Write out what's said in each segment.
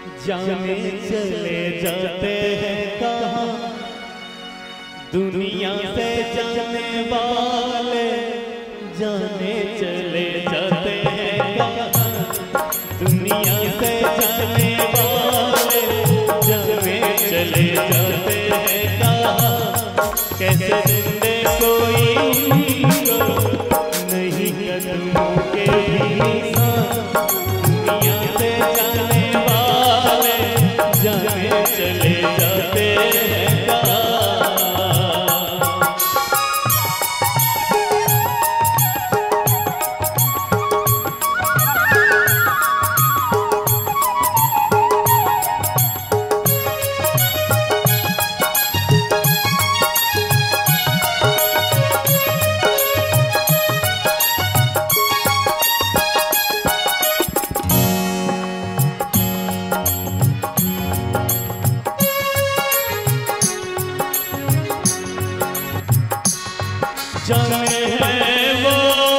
जाने चले जाते हैं कहाँ, दुनिया से जाने वाले जाने चले जाते हैं कहाँ, दुनिया से जाने वाले जाने चले जाते हैं कहाँ। कैसे जिंदे कोई उनको नहीं कदमों के निशान, दुनिया से जाने वाले जाने चले जाते हैं कहाँ। जाने हैं वो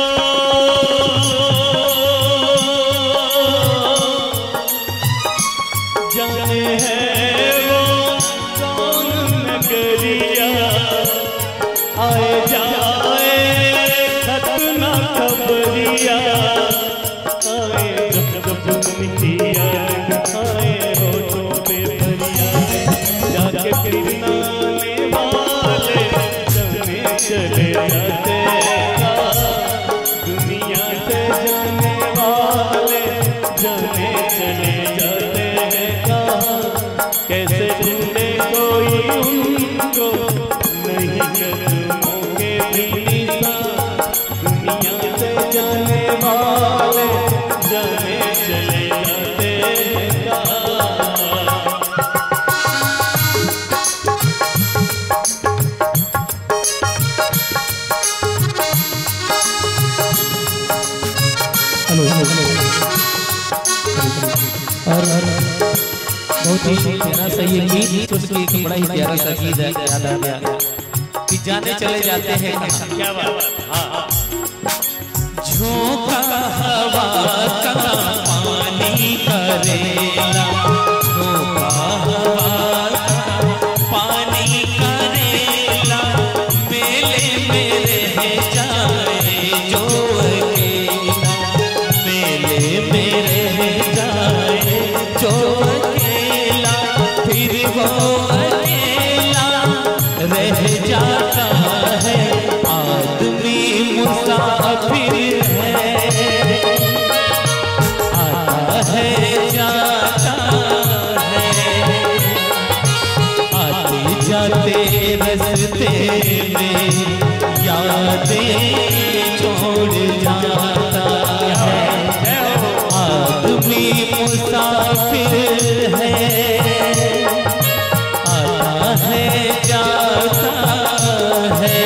जाने हैं वो कौन नगरिया, आए जाए खत न खबरिया, आए जब जब मिठिया आए होठों पे भरिया, जाके फिर नाने वाले जाने चले जाते हैं, दुनिया से जाने वाले जाने चले जाते हैं कहाँ। कैसे ढूंढे कोई उनको नहीं कदमों के भी निशान, दुनिया से जाने वाले जाने चले जाते हैं कहाँ। और बहुत ही प्यारा सा ये गीत, उसकी एक बड़ा ही प्यारा सा गीत है, याद आ गया कि जाने चले जाते हैं कहाँ। क्या बात, हाँ झोंका हवा का पानी करेला, झोंका हवा का पानी करेला, मेले में रह जाए जो अकेला, मेले में रह जाए जो अकेला, फिर वो अकेला रह जाता है, आदमी मुसाफिर है, आता है जाता है, आते जाते रस्ते में यादें छोड़ जाता है, आदमी मुसाफिर है, आता है जाता है,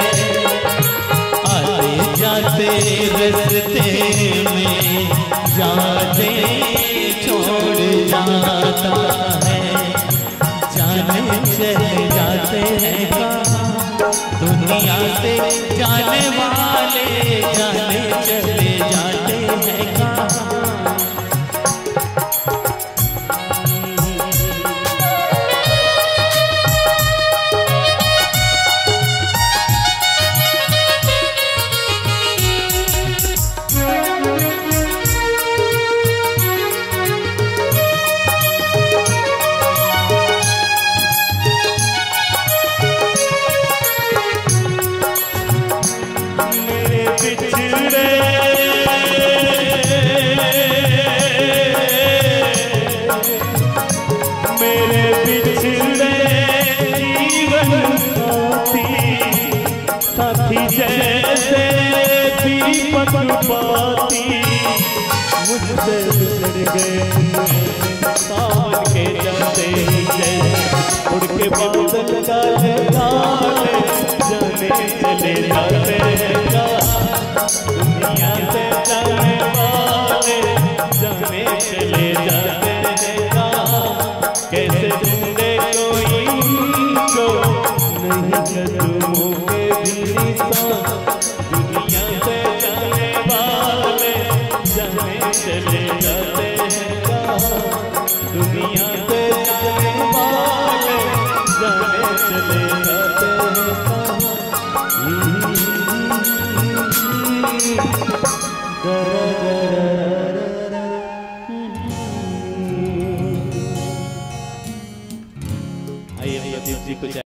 आते जाते रस्ते में यादें छोड़ जाता है, जाने चले जाते हैं कहाँ, दुनिया से जाने वाले जाने चले जाते हैं कहाँ। मेरे बिछड़े जीवन साथी जैसे दीपक बाती, मुझसे बिछड़ गए सावन के जाते ही जैसे उड़ के बादल काले काले जाने चले जाते हैं कहाँ, दुनिया से जाने वाले जाने चले जाते हैं कहाँ। कैसे ढूंढे कोई उनको नहीं कदमों के भी निशान, दुनिया से जाने वाले जाने चले जाते हैं कहाँ। दुनिया चले जाते हैं आइए प्रदीप जी को